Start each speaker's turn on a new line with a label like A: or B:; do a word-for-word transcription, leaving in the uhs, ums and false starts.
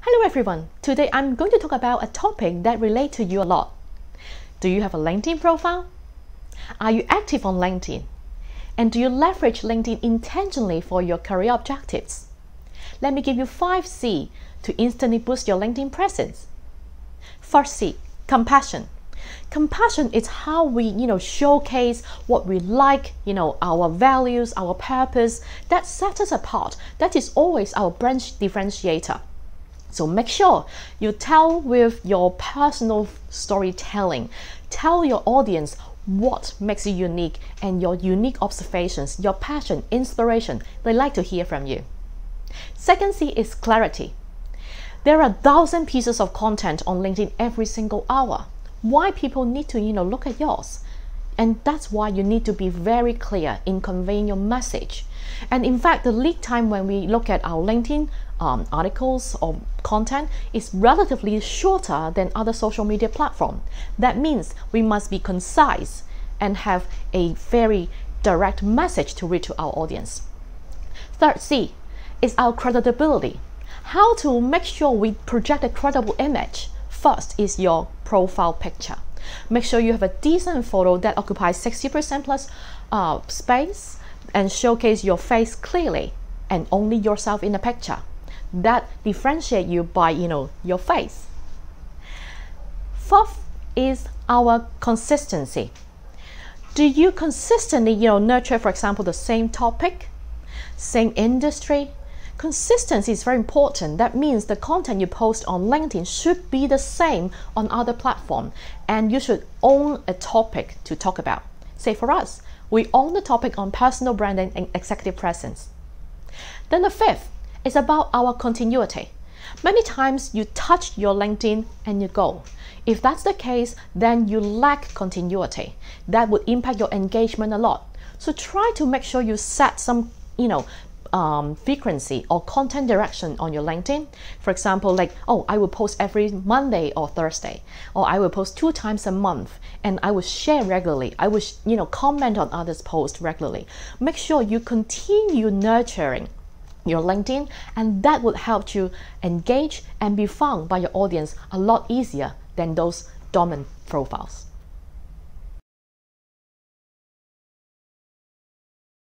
A: Hello everyone, today I'm going to talk about a topic that relates to you a lot. Do you have a LinkedIn profile? Are you active on LinkedIn? And do you leverage LinkedIn intentionally for your career objectives? Let me give you five C to instantly boost your LinkedIn presence. First C, compassion. Compassion is how we, you know, showcase what we like, you know, our values, our purpose. That sets us apart. That is always our brand differentiator. So make sure you tell with your personal storytelling. Tell your audience what makes you unique and your unique observations, your passion, inspiration. They like to hear from you. Second C is clarity. There are a thousand pieces of content on LinkedIn every single hour. Why people need to, you know, look at yours? And that's why you need to be very clear in conveying your message. And in fact, the lead time when we look at our LinkedIn um, articles or content is relatively shorter than other social media platforms. That means we must be concise and have a very direct message to reach to our audience. Third C is our credibility. How to make sure we project a credible image. First is your profile picture. Make sure you have a decent photo that occupies sixty percent plus uh, space and showcase your face clearly and only yourself in the picture. That differentiate you by, you know, your face. Fourth is our consistency. Do you consistently, you know, nurture, for example, the same topic, same industry? Consistency is very important. That means the content you post on LinkedIn should be the same on other platforms, and you should own a topic to talk about. Say for us, we own the topic on personal branding and executive presence. Then the fifth is about our continuity. Many times you touch your LinkedIn and you go. If that's the case, then you lack continuity. That would impact your engagement a lot. So try to make sure you set some, you know, Um, frequency or content direction on your LinkedIn. For example, like, oh, I will post every Monday or Thursday, or I will post two times a month, and I will share regularly. I will, you know, comment on others' posts regularly. Make sure you continue nurturing your LinkedIn, and that would help you engage and be found by your audience a lot easier than those dormant profiles.